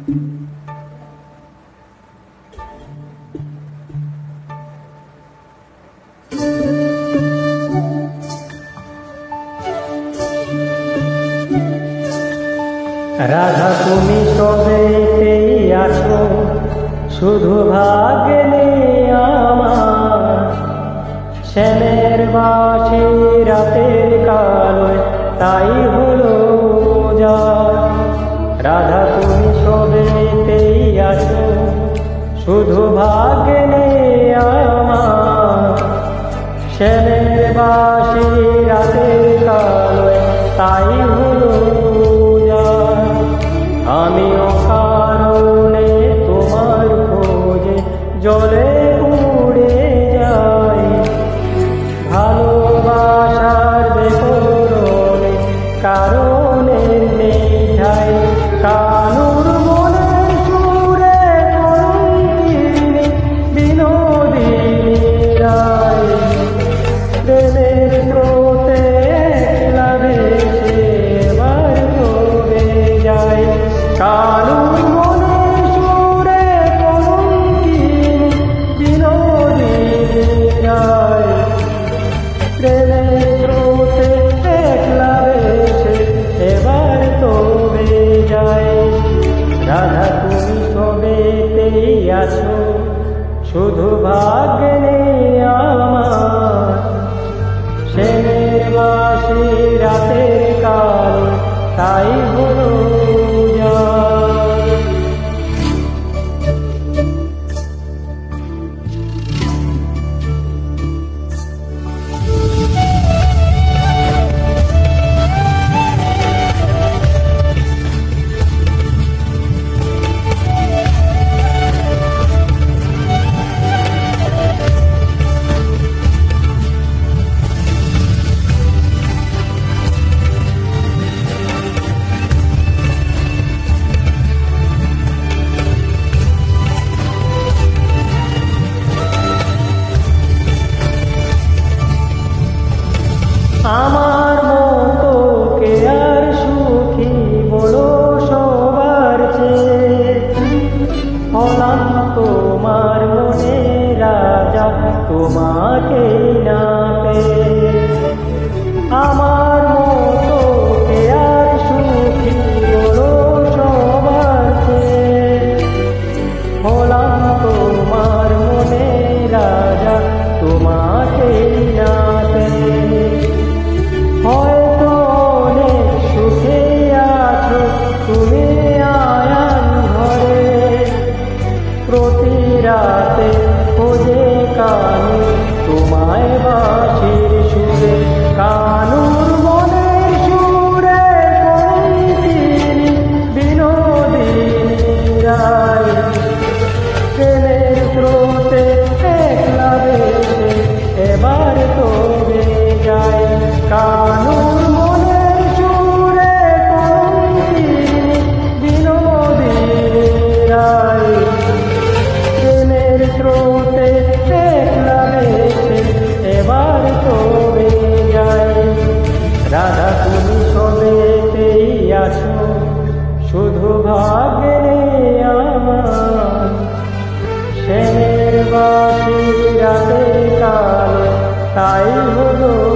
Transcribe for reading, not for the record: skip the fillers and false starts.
রাধা তুমি সবেতেই আছো, শুধু ভাগ্যে নেই আমার। শ্যামের বাঁশি রাতের কালোয় তাই হলো যা। রাধা তুমি সবেতেই আছো, শুধু ভাগ্যে নেই আমার। শ্যামের বাঁশি রাতের কালোয় তাই হলো যা। আমিও কারণে তোমার খোঁজে জলে উড়ে যাই। ভালোবাসার বেকরণে কারণে নেই ঠাই। কানুর মনের সুরে কলঙ্কিনী বিনোদিনী রায়। প্রেমের স্রোতে লাভেছে এবার ডুবে যায়। কানুর মনের সুরে কলঙ্কিনী বিনোদিনী রায়। প্রেমের স্রোতে লাভেছে এবার ডুবে যায়। রাধা তুমি সবেতেই আছো, শুধু ভাগ্যে নেই আমার। শ্যামের বাঁশি রাতের কাল তাই হলো যা। আমার মতো কে আর সুখী বলো সবার চেয়ে। হলাম তোমার মনে রাজা তোমাকে না পেয়ে। আমার মতো কে আর সুখী বলো সবার চেয়ে। হলাম তোমার মনে রাজা তোমাকে না পেয়ে। হয়তো অনেক সুখে আছো তুমি আয়ান ঘরে। প্রতি রাতে খোঁজে কানু তোমায় বাঁশির সুরে। কানুর মনের সুরে কলঙ্কিনী বিনোদিনী রায়। প্রেমের স্রোতে একলা ভেসে এবার ডুবে যায়। কানুর মনের সুরে কলঙ্কিনী বিনোদিনী রায়। প্রেমের স্রোতে একলা ভেসে এবার ডুবে যায়। রাধা তুমি সবেতেই আছো, শুধু ভাগ্যে নেই আমার। শ্যামের বাঁশি রাতের কাল তাই হলো